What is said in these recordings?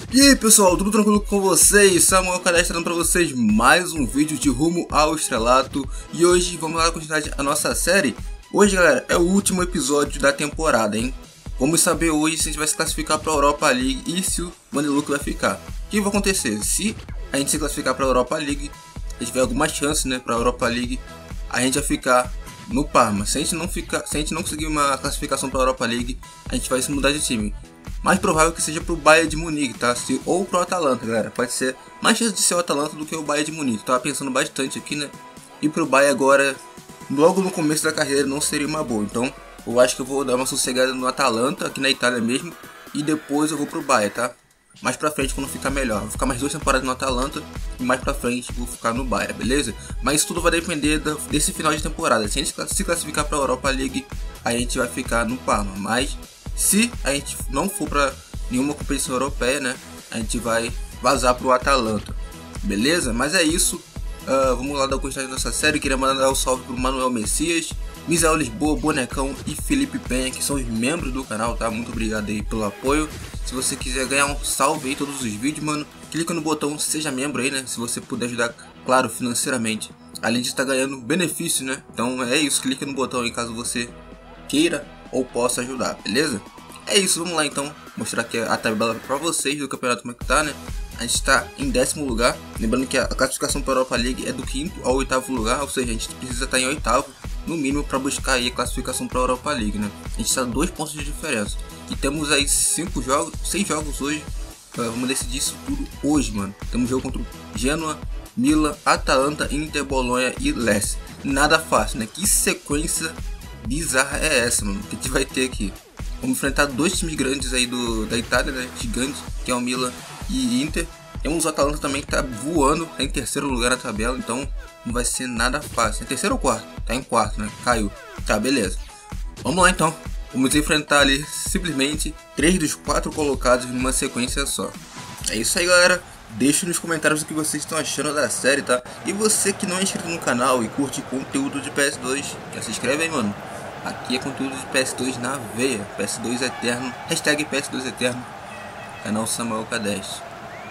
E aí pessoal, tudo tranquilo com vocês? Samuel Cadastro trazendo pra vocês mais um vídeo de Rumo ao Estrelato. E hoje vamos lá continuar a nossa série. Hoje galera, é o último episódio da temporada, hein? Vamos saber hoje se a gente vai se classificar pra Europa League e se o Vanderluk vai ficar. O que vai acontecer? Se a gente se classificar pra Europa League, a gente tiver alguma chance, né, pra Europa League, a gente vai ficar no Parma. Se a gente não conseguir uma classificação pra Europa League, a gente vai se mudar de time. Mais provável que seja pro Bayern de Munique, tá? Ou pro Atalanta, galera. Pode ser mais chance de ser o Atalanta do que o Bayern de Munique. Tava pensando bastante aqui, né? E pro Bayern agora, logo no começo da carreira, não seria uma boa. Então, eu acho que eu vou dar uma sossegada no Atalanta, aqui na Itália mesmo. E depois eu vou pro Bayern, tá? Mais pra frente, quando ficar melhor. Vou ficar mais 2 temporadas no Atalanta e mais pra frente vou ficar no Bayern, beleza? Mas tudo vai depender desse final de temporada. Se a gente se classificar pra Europa League, a gente vai ficar no Parma. Mas se a gente não for para nenhuma competição europeia, né, a gente vai vazar pro Atalanta, beleza? Mas é isso, vamos lá dar o continuidade dessa série. Queria mandar um salve pro Manuel Messias, Misael Lisboa, Bonecão e Felipe Penha, que são os membros do canal, tá? Muito obrigado aí pelo apoio. Se você quiser ganhar um salve aí todos os vídeos, mano, clica no botão seja membro aí, né, se você puder ajudar, claro, financeiramente, além de estar ganhando benefício, né? Então é isso, clica no botão aí caso você queira ou possa ajudar, beleza? É isso, vamos lá então, mostrar aqui a tabela pra vocês do campeonato como é que tá, né? A gente tá em 10º lugar, lembrando que a classificação para a Europa League é do 5º ao 8º lugar, ou seja, a gente precisa estar em 8º, no mínimo, para buscar aí a classificação para a Europa League, né? A gente tá 2 pontos de diferença, e temos aí 6 jogos hoje, vamos decidir isso tudo hoje, mano. Temos jogo contra o Genoa, Milan, Atalanta, Inter, Bolonha e Lecce. Nada fácil, né? Que sequência bizarra é essa, mano, que a gente vai ter aqui. Vamos enfrentar 2 times grandes aí da Itália, né, gigantes, que é o Milan e Inter. Temos o Atalanta também, que tá voando, tá em 3º lugar na tabela, então não vai ser nada fácil. É 3º ou 4º? Tá em 4º, né, caiu. Tá, beleza. Vamos lá então, vamos enfrentar ali simplesmente 3 dos 4 colocados numa sequência só. É isso aí galera. Deixe nos comentários o que vocês estão achando da série, tá? E você que não é inscrito no canal e curte conteúdo de PS2, já se inscreve aí, mano. Aqui é conteúdo de PS2 na veia. PS2 Eterno, hashtag PS2 Eterno, canal Samuel Cadastro.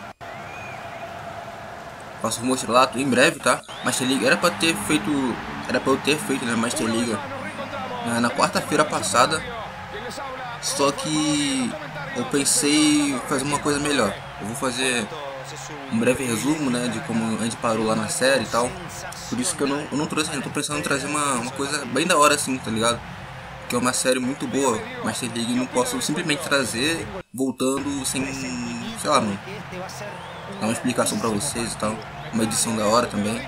Faço Rumo ao Estrelato em breve, tá? Master League era pra eu ter feito, né, Master League na quarta-feira passada. Só que eu pensei em fazer uma coisa melhor. Eu vou fazer um breve resumo, né, de como a gente parou lá na série e tal. Por isso que eu não trouxe, eu tô pensando em trazer uma coisa bem da hora assim, tá ligado? Que é uma série muito boa, Master League, não posso simplesmente trazer voltando sem, sei lá, mano, dar uma explicação pra vocês e tal. Uma edição da hora também.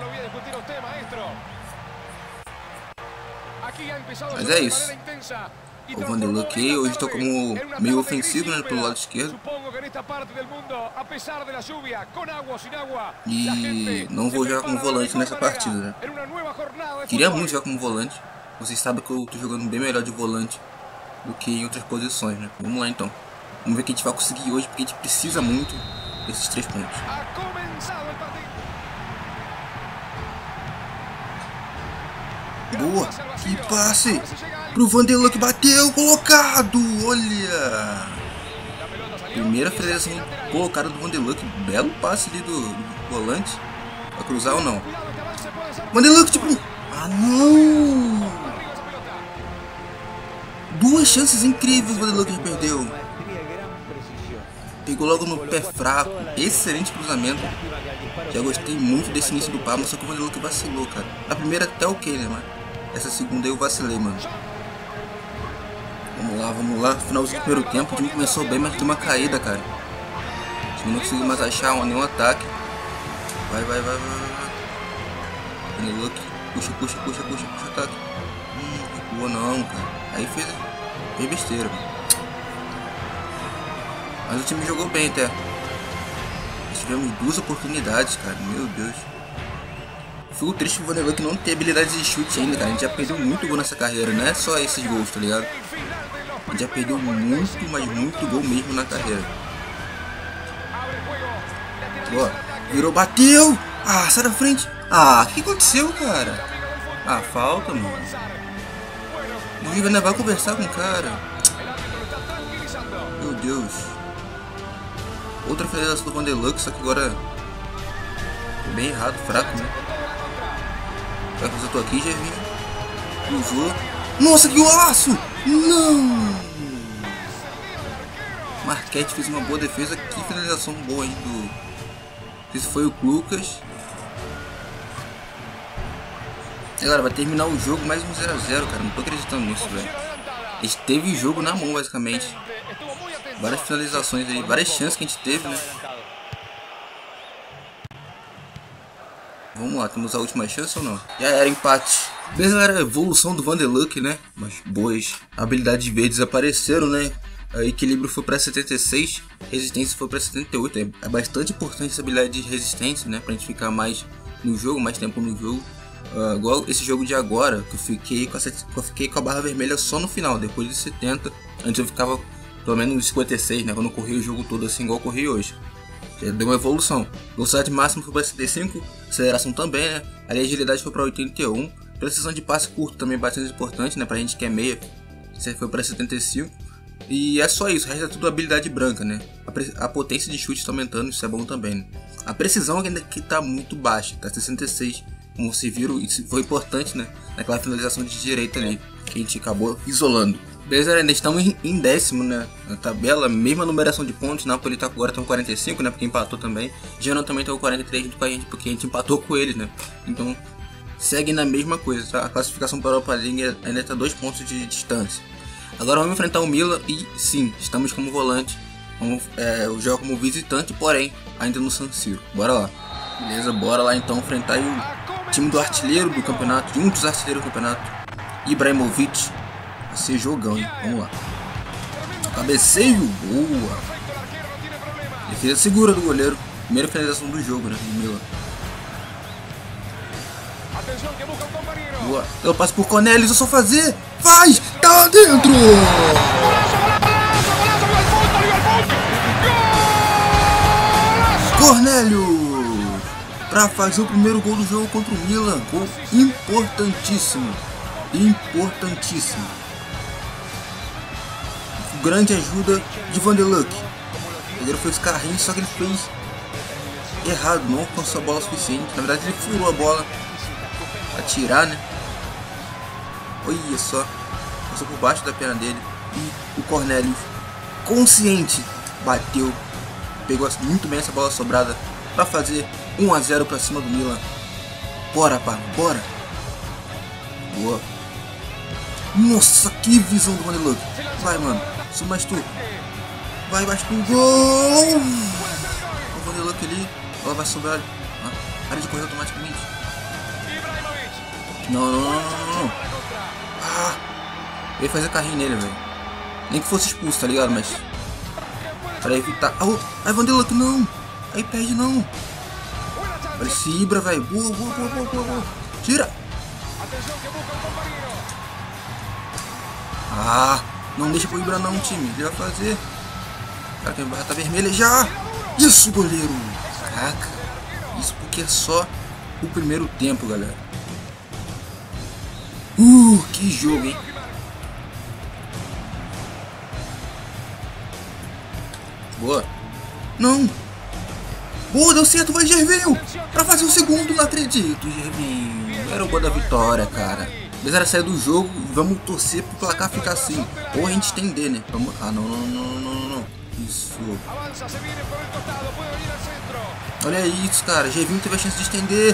Mas é isso. O Vanderluk aí, hoje estou como meio ofensivo, né, pelo lado esquerdo. E não vou jogar como volante nessa partida, né? Queria muito jogar como volante. Vocês sabem que eu estou jogando bem melhor de volante do que em outras posições, né? Vamos lá então. Vamos ver o que a gente vai conseguir hoje, porque a gente precisa muito desses 3 pontos. Boa! Que passe! Pro Vanderluk, bateu, colocado! Olha! Primeira finalização colocada do Vanderluk. Belo passe ali do volante. Vai cruzar ou não? Vanderluk, tipo... Ah, não! 2 chances incríveis o Vanderluk perdeu. Pegou logo no pé fraco. Excelente cruzamento. Já gostei muito desse início do Parma, só que o Vanderluk vacilou, cara. A primeira até ok, né, mano? Essa segunda eu vacilei, mano. Vamos lá. Finalzinho do primeiro tempo. O time começou bem, mas deu uma caída, cara. O time não conseguiu mais achar nenhum ataque. Vai. Vanderluk. Puxa o ataque. Recuou não, cara. Aí fez besteira, mano. Mas o time jogou bem até. Nós tivemos 2 oportunidades, cara. Meu Deus. Fico triste que o Vanderluk não tem habilidade de chute ainda, cara. A gente já perdeu muito gol nessa carreira. Não é só esses gols, tá ligado? A gente já perdeu muito, mas muito gol mesmo na carreira. Boa. Virou, bateu! Ah, sai da frente! Ah, o que aconteceu, cara? Ah, falta, mano. O Giga ainda vai conversar com o cara. Meu Deus. outra finalização do Vanderlei, só que agora foi bem errado, fraco, né? Já que eu tô aqui, já vi. Cruzou. Nossa, que golaço! Não! Marquete fez uma boa defesa. Que finalização boa aí do... Esse foi o Lucas. E agora vai terminar o jogo mais um 0 a 0, cara. Não tô acreditando nisso, velho. A gente teve o jogo na mão, basicamente. Várias finalizações aí, várias chances que a gente teve, né? Vamos lá, temos a última chance ou não? Já era empate. Beleza, galera, a evolução do Vanderlei, né? Mas boas habilidades verdes apareceram, né? O equilíbrio foi para 76, resistência foi para 78. É bastante importante essa habilidade de resistência, né? Pra gente ficar mais no jogo, mais tempo no jogo. Igual esse jogo de agora, que eu fiquei com a barra vermelha só no final, depois de 70. Antes eu ficava pelo menos nos 56, né? Quando eu corri o jogo todo assim, igual eu corri hoje. Já deu uma evolução. Velocidade máxima foi para 75, aceleração também, né? A agilidade foi para 81. Precisão de passe curto também bastante importante, né? Pra gente que é meia, isso foi para 75. E é só isso, o resto é tudo habilidade branca, né? A potência de chute está aumentando, isso é bom também, né? A precisão ainda que tá muito baixa, tá 66. Como vocês viram, isso foi importante, né? Naquela finalização de direita ali, que a gente acabou isolando. Beleza, ainda estamos em décimo, né? Na tabela, mesma numeração de pontos. Napoli tá agora com 45, né? Porque empatou também. Genoa também tá com 43 junto com a gente, porque a gente empatou com eles, né? Então, segue na mesma coisa, tá? A classificação para a Europa League ainda tá 2 pontos de distância. Agora vamos enfrentar o Milan e sim, estamos como volante. Vamos jogar como visitante, porém, ainda no San Siro. Bora lá. Beleza, bora lá então enfrentar o time do artilheiro do campeonato, de um dos artilheiros do campeonato, Ibrahimovic. Vai ser jogão, hein? Vamos lá. Cabeceio, boa. Defesa segura do goleiro. Primeira finalização do jogo, né? Do Milan. Boa. Eu passo por Cornelius, é só fazer. Faz! Tá dentro! Cornelius! Pra fazer o primeiro gol do jogo contra o Milan. Gol importantíssimo. Importantíssimo. Grande ajuda de Vanderlei. O goleiro fez carrinho, só que ele fez errado, não alcançou a bola suficiente. Na verdade ele furou a bola pra tirar, né? Olha só, passou por baixo da perna dele. E o Cornelius, consciente, bateu, pegou muito bem essa bola sobrada pra fazer 1 a 0 pra cima do Milan. Bora, Parma, bora. Boa. Nossa, que visão do Vanderlei. Vai, mano, só mais tu. Vai, mais tu, gol. O Vanderlei ali, ela vai sobrar. Área de correr automaticamente. Não. Ah, eu ia fazer carrinho nele, velho. Nem que fosse expulso, tá ligado? Mas para evitar. Ai, Vanderlei, não. Aí perde, não. Olha esse Ibra, velho. Boa. Tira. Não deixa pro Ibra não, time. Ele vai fazer. Cara, que a barra tá vermelha já. Isso, goleiro. Caraca. Isso porque é só o primeiro tempo, galera. Que jogo, hein? Boa. Não. Boa, deu certo, vai Gervinho. Pra fazer o segundo, não acredito, Gervinho. Era o gol da vitória, cara. Mas era sair do jogo, vamos torcer pro placar ficar assim. Ou a gente estender, né? Vamos... não. Isso. Olha isso, cara. Gervinho teve a chance de estender.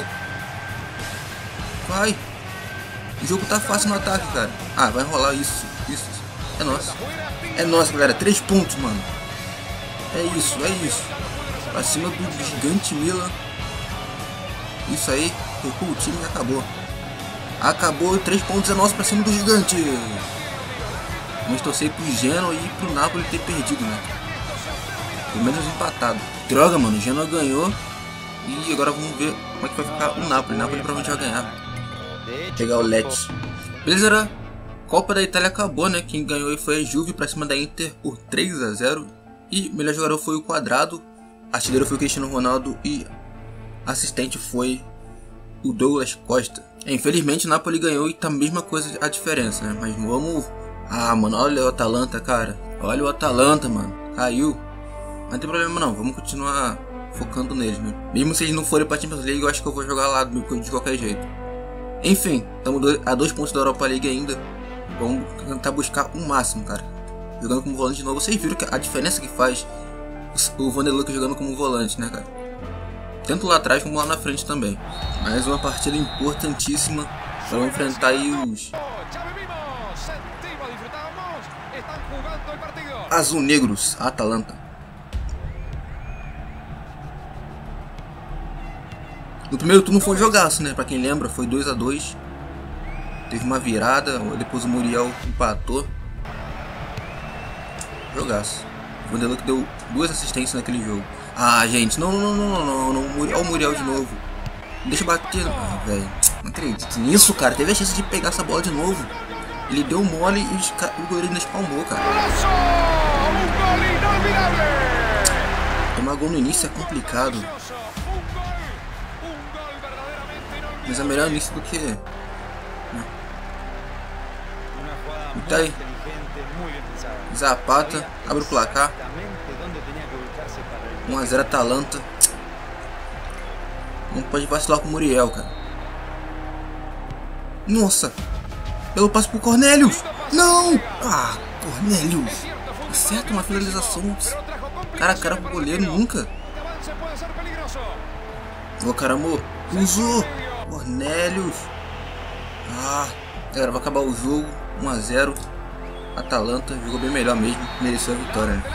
Vai. O jogo tá fácil no ataque, cara. Vai rolar isso. É nosso. É nosso, galera. 3 pontos, mano. É isso. Pra cima do gigante Milan. Isso aí. Recua o time e acabou. Acabou. 3 pontos é nosso pra cima do gigante. Vamos torcer pro Genoa e pro Napoli ter perdido, né? Pelo menos empatado. Droga, mano. O Genoa ganhou. E agora vamos ver como é que vai ficar o Napoli. O Napoli provavelmente vai ganhar. Pegar o Lecce. Beleza, Copa da Itália acabou, né? Quem ganhou foi a Juve pra cima da Inter por 3 a 0. E o melhor jogador foi o Quadrado. Artilheiro foi o Cristiano Ronaldo. E assistente foi o Douglas Costa. Infelizmente o Napoli ganhou e tá a mesma coisa a diferença, né? Mas vamos... mano, olha o Atalanta, cara. Olha o Atalanta, mano. Caiu. Não tem problema não, vamos continuar focando neles, né? Mesmo se eles não forem pra Champions League, eu acho que eu vou jogar lá de qualquer jeito. Enfim, estamos a 2 pontos da Europa League ainda. Vamos tentar buscar o máximo, cara. Jogando como volante de novo, vocês viram que a diferença que faz o Vanderlei jogando como volante, né, cara? Tanto lá atrás como lá na frente também. Mais uma partida importantíssima para enfrentar aí os azul-negros, Atalanta. No primeiro turno foi um jogaço, né? Pra quem lembra, foi 2 a 2. Teve uma virada, depois o Muriel empatou. Jogaço. O Vanderlei deu 2 assistências naquele jogo. Ah, gente, não. Olha o Muriel de novo. Deixa eu bater. Ah, velho. Não acredito nisso, cara. Teve a chance de pegar essa bola de novo. Ele deu mole e o goleiro não espalmou, cara. Tomar gol no início é complicado. Mas é melhor nisso do que... E tá aí. Zapata, abre o placar. 1 a 0 Atalanta. Não pode vacilar com o Muriel, cara. Nossa! Eu passo pro Cornelius! Não! Ah, Cornelius! Acerta uma finalização. Cara a cara pro goleiro, nunca. Ô, caramba! Usou! Cornelius! Ah, galera, vai acabar o jogo. 1 a 0. Atalanta jogou bem melhor mesmo. Mereceu a vitória, né?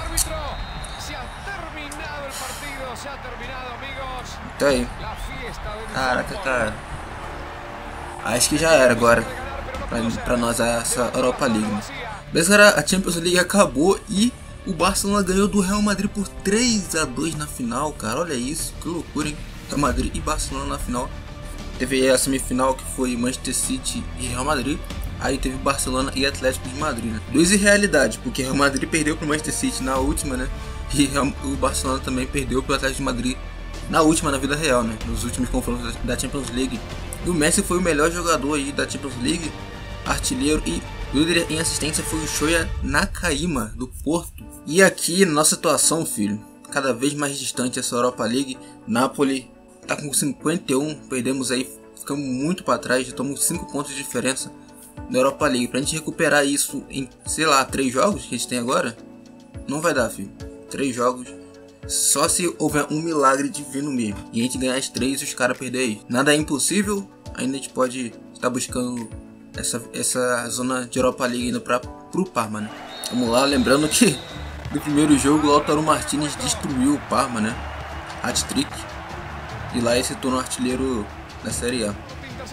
Tá aí. Caraca, cara. Acho que já era agora pra nós essa Europa League, né? Beleza, cara, a Champions League acabou e o Barcelona ganhou do Real Madrid por 3 a 2 na final, cara. Olha isso, que loucura, hein? Real Madrid e Barcelona na final. Teve a semifinal que foi Manchester City e Real Madrid. Aí teve Barcelona e Atlético de Madrid, né? 2 irrealidades, porque Real Madrid perdeu pro Manchester City na última, né? E o Barcelona também perdeu pro Atlético de Madrid na última, na vida real, né? Nos últimos confrontos da Champions League. E o Messi foi o melhor jogador aí da Champions League, artilheiro, e líder em assistência foi o Shoya Nakayama, do Porto. E aqui, nossa situação, filho, cada vez mais distante essa Europa League. Napoli tá com 51, perdemos aí, ficamos muito para trás, já estamos 5 pontos de diferença na Europa League. Pra gente recuperar isso em, sei lá, 3 jogos que a gente tem agora, não vai dar, filho. 3 jogos, só se houver um milagre divino mesmo, e a gente ganhar as 3 e os caras perderem aí. Nada é impossível, ainda a gente pode estar buscando essa zona de Europa League indo pro Parma, né? Vamos lá, lembrando que no primeiro jogo o Lautaro Martinez destruiu o Parma, né? Hat-trick. E lá ele se tornou artilheiro da Série A.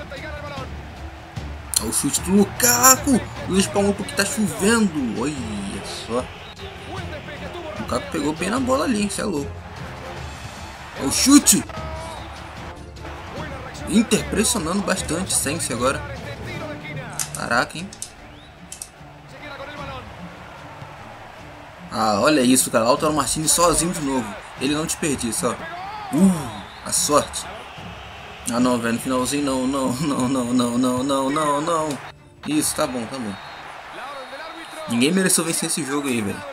O chute do Lukaku! O espalmou porque tá chovendo. Olha só. O Lukaku pegou bem na bola ali, isso é louco. O chute! Inter pressionando bastante, Sense agora. Caraca, hein? Ah, olha isso, cara. Lautaro Martinez sozinho de novo. Ele não desperdiça, ó. A sorte. Ah, não, velho. No finalzinho, não. Isso, tá bom. Ninguém mereceu vencer esse jogo aí, velho.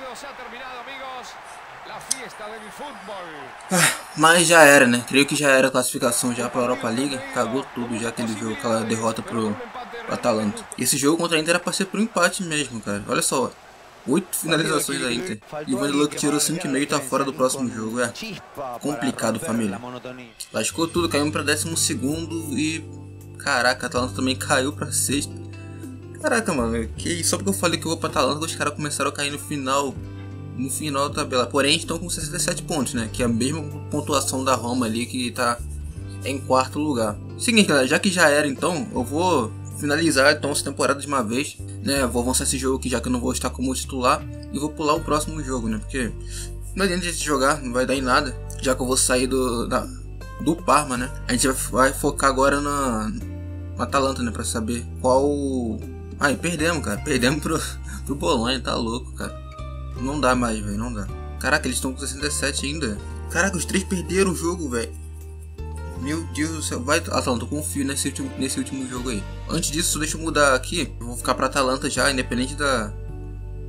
Mas já era, né? Creio que já era a classificação já pra Europa League. Cagou tudo já aquele jogo, aquela derrota pro Atalanta. Esse jogo contra a Inter era pra ser pro empate mesmo, cara. Olha só, 8 finalizações da Inter. E o Vanderlei tirou 5,5 e tá fora do próximo jogo. É complicado, família. Lascou tudo, caímos pra 12º e... Caraca, a Atalanta também caiu pra 6º. Caraca, mano, que só porque eu falei que eu vou pra Atalanta, os caras começaram a cair no final da tabela. Porém, estão com 67 pontos, né? Que é a mesma pontuação da Roma ali, que tá em 4º lugar. Seguinte, galera, já que já era, então, eu vou finalizar então essa temporada de uma vez, né? Vou avançar esse jogo aqui, já que eu não vou estar como titular, e vou pular o próximo jogo, né? Porque não adianta a gente jogar, não vai dar em nada, já que eu vou sair do Parma, né? A gente vai focar agora no Atalanta, né? Pra saber qual... Ah, e perdemos, cara. Perdemos pro Bolonha, tá louco, cara. Não dá mais, velho, não dá. Caraca, eles estão com 67 ainda. Caraca, os 3 perderam o jogo, velho. Meu Deus do céu. Vai, Atalanta, eu confio nesse último jogo aí. Antes disso, deixa eu mudar aqui. Eu vou ficar pra Atalanta já, independente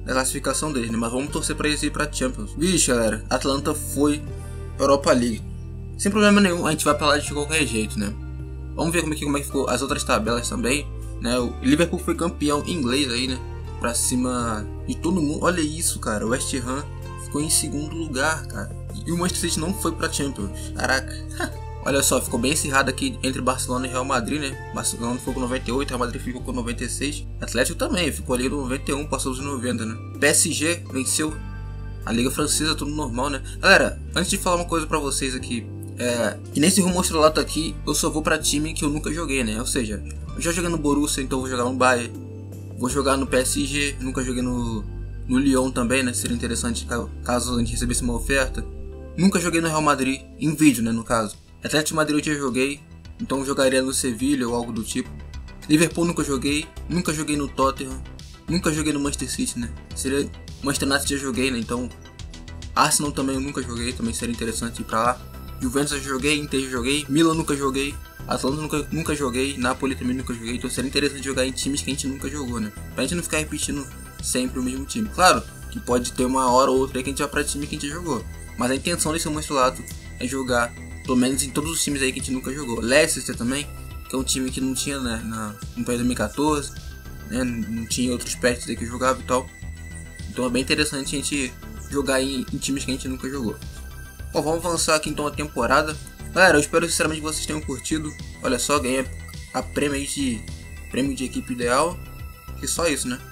da classificação deles, né? Mas vamos torcer pra eles ir pra Champions. Vixe, galera, Atlanta foi Europa League. Sem problema nenhum, a gente vai pra lá de qualquer jeito, né? Vamos ver como é que ficou as outras tabelas também, né? O Liverpool foi campeão inglês aí, né? Pra cima de todo mundo. Olha isso, cara. O West Ham ficou em segundo lugar, cara. E o Manchester City não foi pra Champions. Caraca. Olha só, ficou bem acirrado aqui entre Barcelona e Real Madrid, né? Barcelona ficou com 98, Real Madrid ficou com 96. Atlético também, ficou ali no 91, passou os 90, né? PSG venceu a Liga Francesa, tudo normal, né? Galera, antes de falar uma coisa pra vocês aqui. Que nesse rumo estrelato aqui, eu só vou pra time que eu nunca joguei, né? Ou seja, eu já joguei no Borussia, então vou jogar no Bayern. Vou jogar no PSG, nunca joguei no Lyon também, né? Seria interessante caso a gente recebesse uma oferta. Nunca joguei no Real Madrid, em vídeo, né, no caso. Atlético de Madrid eu já joguei, então eu jogaria no Sevilha ou algo do tipo. Liverpool nunca joguei no Tottenham, nunca joguei no Manchester City, né? Seria Manchester United já joguei, né? Então Arsenal também eu nunca joguei, também seria interessante ir pra lá. Juventus eu joguei, Inter eu joguei, Milan nunca joguei, Atlanta nunca joguei, Napoli também nunca joguei, então seria interessante jogar em times que a gente nunca jogou, né? Pra gente não ficar repetindo sempre o mesmo time. Claro que pode ter uma hora ou outra aí que a gente vai pra time que a gente já jogou, mas a intenção desse monstro é jogar pelo menos em todos os times aí que a gente nunca jogou. Leicester também, que é um time que não tinha, né, no país 2014, né, não tinha outros pets aí que jogava e tal. Então é bem interessante a gente jogar em times que a gente nunca jogou. Bom, vamos avançar aqui então a temporada. Galera, eu espero sinceramente que vocês tenham curtido. Olha só, ganhei a prêmio de equipe ideal. E só isso, né?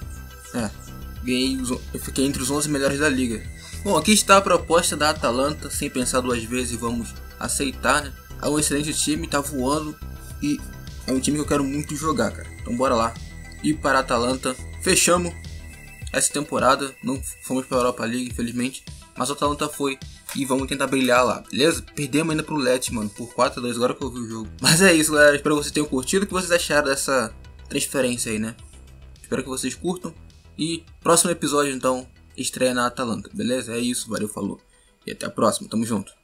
Eu fiquei entre os 11 melhores da liga. Bom, aqui está a proposta da Atalanta. Sem pensar duas vezes, vamos aceitar, né? É um excelente time, tá voando. E é um time que eu quero muito jogar, cara. Então bora lá. E para a Atalanta, fechamos essa temporada. Não fomos para a Europa League, infelizmente. Mas a Atalanta foi. E vamos tentar brilhar lá, beleza? Perdemos ainda pro Lecce, mano, por 4-2, agora que eu vi o jogo. Mas é isso, galera. Espero que vocês tenham curtido. O que vocês acharam dessa transferência aí, né? Espero que vocês curtam. E próximo episódio, então, estreia na Atalanta, beleza? É isso, valeu, falou. E até a próxima, tamo junto.